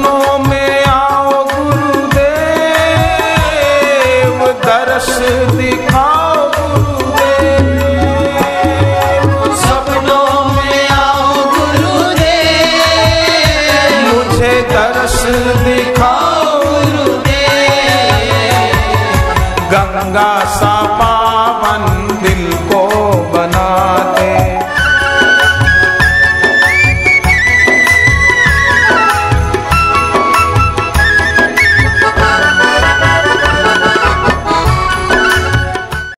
सपनों में आओ गुरुदेव, दर्श दिखाओ गुरुदेव। सपनों में आओ गुरुदेव, मुझे दर्श दिखाओ गुरुदेव। गंगा सा पावन दिल को बना दे।